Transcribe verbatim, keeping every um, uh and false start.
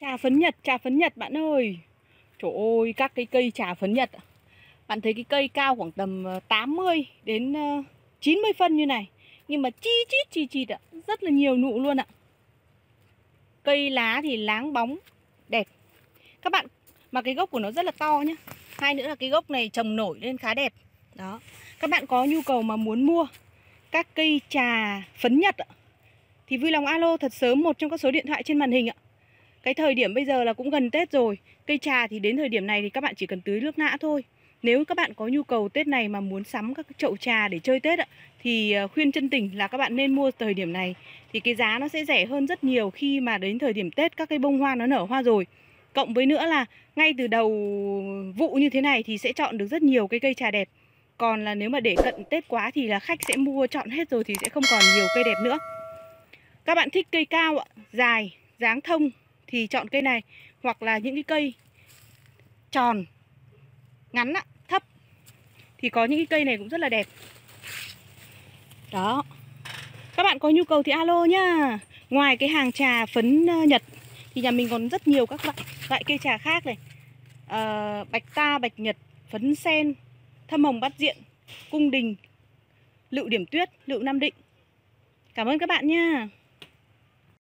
Trà phấn Nhật, trà phấn Nhật bạn ơi. Trời ơi, các cái cây trà phấn Nhật. Bạn thấy cái cây cao khoảng tầm tám mươi đến chín mươi phân như này, nhưng mà chi chít chi chít ạ, rất là nhiều nụ luôn ạ. Cây lá thì láng bóng, đẹp. Các bạn, mà cái gốc của nó rất là to nhá. Hai nữa là cái gốc này trồng nổi lên khá đẹp. Đó. Các bạn có nhu cầu mà muốn mua các cây trà phấn Nhật ạ, thì vui lòng alo thật sớm một trong các số điện thoại trên màn hình ạ. Cái thời điểm bây giờ là cũng gần Tết rồi. Cây trà thì đến thời điểm này thì các bạn chỉ cần tưới nước nã thôi. Nếu các bạn có nhu cầu Tết này mà muốn sắm các chậu trà để chơi Tết ạ, thì khuyên chân tình là các bạn nên mua thời điểm này. Thì cái giá nó sẽ rẻ hơn rất nhiều khi mà đến thời điểm Tết các cây bông hoa nó nở hoa rồi. Cộng với nữa là ngay từ đầu vụ như thế này thì sẽ chọn được rất nhiều cái cây trà đẹp. Còn là nếu mà để cận Tết quá thì là khách sẽ mua chọn hết rồi thì sẽ không còn nhiều cây đẹp nữa. Các bạn thích cây cao ạ, dài, dáng thông thì chọn cây này. Hoặc là những cái cây tròn, ngắn ạ, thấp thì có những cái cây này cũng rất là đẹp. Đó. Các bạn có nhu cầu thì alo nhá. Ngoài cái hàng trà phấn Nhật thì nhà mình còn rất nhiều các loại, loại cây trà khác này. à, Bạch ta, bạch Nhật, phấn sen, thâm hồng bát diện, cung đình, lựu điểm tuyết, lựu Nam Định. Cảm ơn các bạn nha.